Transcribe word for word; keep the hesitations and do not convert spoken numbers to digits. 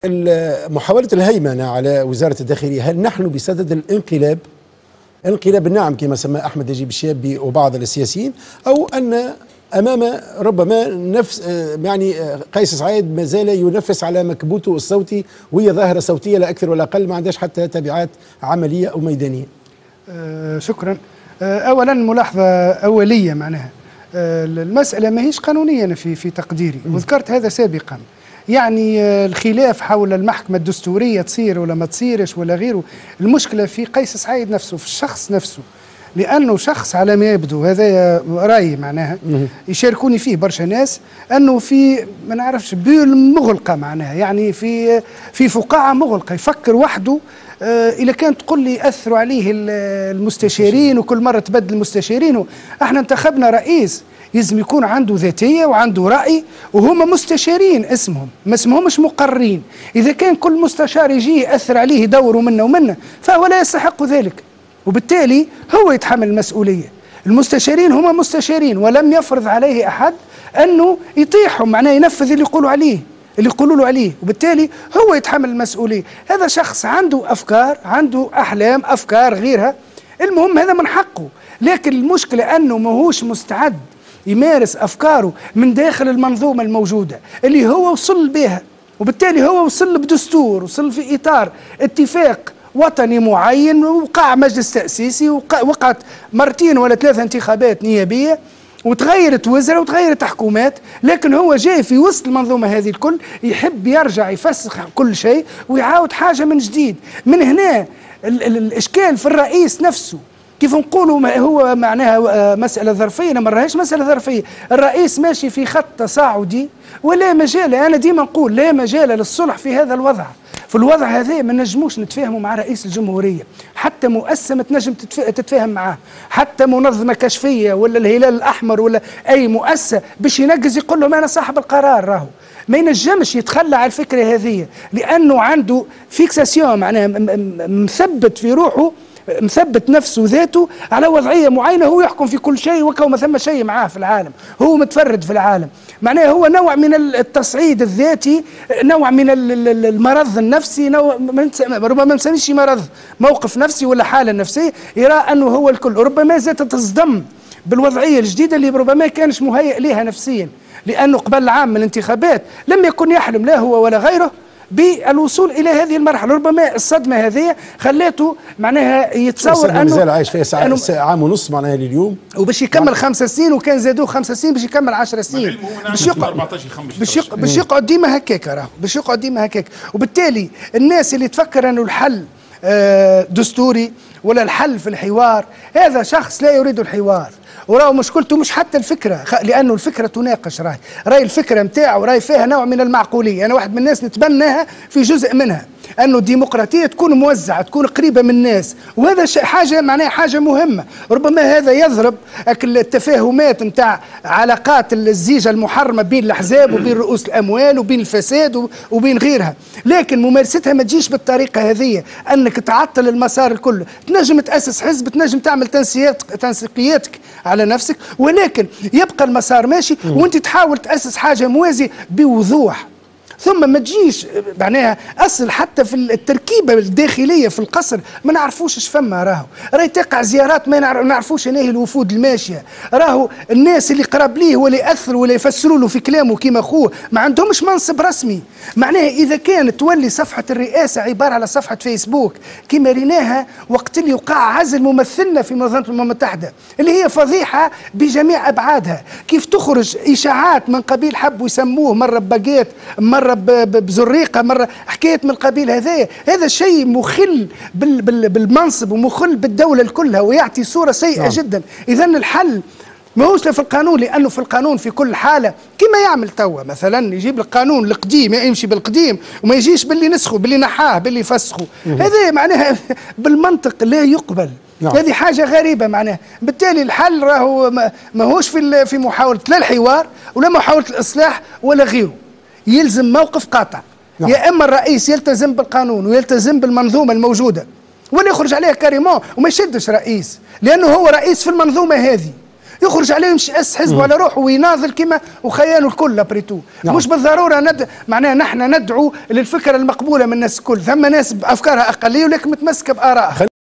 محاولة الهيمنة على وزارة الداخلية، هل نحن بصدد الانقلاب؟ انقلاب النعم كما سمى أحمد نجيب الشابي وبعض السياسيين، أو أن أمام ربما نفس يعني قيس سعيد ما زال ينفس على مكبوته الصوتي وهي ظاهرة صوتية لا أكثر ولا أقل، ما عندهاش حتى تبعات عملية أو ميدانية؟ آه شكرا. آه أولا ملاحظة أولية، معناها آه المسألة ما هيش قانونية في في تقديري، وذكرت هذا سابقا. يعني الخلاف حول المحكمة الدستورية تصير ولا ما تصيرش ولا غيره، المشكلة في قيس سعيد نفسه، في الشخص نفسه، لأنه شخص على ما يبدو، هذا رأيي معناها يشاركوني فيه برشا ناس، أنه في ما نعرفش بيول مغلقة، معناها يعني في في فقاعة مغلقة، يفكر وحده. آه إذا كانت تقول لي أثروا عليه المستشارين وكل مرة تبدل المستشارين، احنا انتخبنا رئيس يلزم يكون عنده ذاتية وعنده رأي، وهم مستشارين اسمهم، ما اسمهمش مقررين. إذا كان كل مستشار يجي يأثر عليه يدور منا ومنا فهو لا يستحق ذلك، وبالتالي هو يتحمل المسؤولية. المستشارين هم مستشارين، ولم يفرض عليه أحد أنه يطيحهم، معناه ينفذ اللي يقولوا عليه اللي يقولوا له عليه، وبالتالي هو يتحمل المسؤولية. هذا شخص عنده أفكار، عنده أحلام، أفكار غيرها، المهم هذا من حقه. لكن المشكلة أنه ماهوش مستعد يمارس أفكاره من داخل المنظومة الموجودة اللي هو وصل بها، وبالتالي هو وصل بدستور، وصل في إطار اتفاق وطني معين، وقع مجلس تأسيسي، وقعت مرتين ولا ثلاثة انتخابات نيابية، وتغيرت وزراء وتغيرت حكومات، لكن هو جاي في وسط المنظومة هذه الكل يحب يرجع يفسخ كل شيء ويعاود حاجة من جديد. من هنا ال ال الإشكال في الرئيس نفسه. كيف نقولوا هو معناها مسألة ظرفية، ما راهيش مسألة ظرفية. الرئيس ماشي في خط تصاعدي ولا مجال، أنا ديما نقول لا مجال للصلح في هذا الوضع. في الوضع هذا ما نجموش نتفاهموا مع رئيس الجمهورية، حتى مؤسسة تنجم تتفاهم معاه، حتى منظمة كشفية ولا الهلال الأحمر ولا أي مؤسسة باش ينقز يقول لهم أنا صاحب القرار. راهو ما ينجمش يتخلى على الفكرة هذه، لأنه عنده فيكساسيون، معناها مثبت في روحه، مثبت نفسه ذاته على وضعية معينة، هو يحكم في كل شيء وكو ما ثم شيء معاه في العالم، هو متفرد في العالم. معناه هو نوع من التصعيد الذاتي، نوع من المرض النفسي، نوع ربما ما نسميش مرض، موقف نفسي ولا حالة نفسية، يرى أنه هو الكل. ربما زادت تصدم بالوضعية الجديدة اللي ربما كانش مهيئ لها نفسيا، لأنه قبل العام من الانتخابات لم يكن يحلم لا هو ولا غيره بالوصول الى هذه المرحله. ربما الصدمه هذه خليته معناها يتصور انه مازال عايش فيها ساعة عام ونص معناها لليوم، وباش يكمل خمس سنين، وكان زادوه خمس سنين باش يكمل عشر سنين، باش يقعد باش يقعد ديما هكاك، راهو باش يقعد ديما هكاك. وبالتالي الناس اللي تفكر انه الحل دستوري ولا الحل في الحوار، هذا شخص لا يريد الحوار، وراهو مشكلته مش حتى الفكره، لانه الفكره تناقش، راهي راهي الفكره نتاعو راهي فيها نوع من المعقوليه. انا واحد من الناس نتبناها في جزء منها، انه الديمقراطيه تكون موزعه، تكون قريبه من الناس، وهذا حاجه معناها حاجه مهمه. ربما هذا يضرب التفاهمات نتاع علاقات الزيجه المحرمه بين الاحزاب وبين رؤوس الاموال وبين الفساد وبين غيرها، لكن ممارستها ما تجيش بالطريقه هذه، انك تعطل المسار الكل. تنجم تاسس حزب، تنجم تعمل تنسيقيات تنسيقياتك على نفسك، ولكن يبقى المسار ماشي وانت تحاول تاسس حاجه موازيه بوضوح. ثم ما تجيش معناها اصل حتى في التركيبه الداخليه في القصر ما نعرفوش اش فما، راهو راهي تقع زيارات ما نعرفوش هنا الوفود الماشيه، راهو الناس اللي قراب ليه ولا ياثروا ولا يفسروا له في كلامه كيما اخوه ما عندهمش منصب رسمي. معناها اذا كانت تولي صفحه الرئاسه عباره على صفحه فيسبوك كيما ريناها وقت اللي وقع عزل ممثلنا في منظمه الامم المتحده، اللي هي فضيحه بجميع ابعادها، كيف تخرج اشاعات من قبيل حبوا يسموه مره بباقيت، مره بزريقه، مره حكايه من القبيل هذايا. هذا شيء مخل بالمنصب ومخل بالدوله كلها ويعطي صوره سيئه جدا. اذا الحل ماهوش في القانون، لانه في القانون في كل حاله كما يعمل توا، مثلا يجيب القانون القديم يمشي بالقديم وما يجيش باللي نسخه باللي نحاه باللي فسخه، هذا معناها بالمنطق لا يقبل. نعم. هذه حاجه غريبه معناها. بالتالي الحل راهو ماهوش في في محاوله لا الحوار ولا محاوله الاصلاح ولا غيره، يلزم موقف قاطع. نعم. يا اما الرئيس يلتزم بالقانون ويلتزم بالمنظومه الموجوده ولا يخرج عليها كاريمون وما يشدش رئيس، لانه هو رئيس في المنظومه هذه، يخرج عليه يمشي يأسس حزبه على روحه ويناضل كما وخيانه الكل ابريتو. نعم. مش بالضروره ند... معناها نحن ندعو للفكره المقبوله من الناس الكل، ثم ناس بافكارها اقليه ولكن متمسكه بارائها.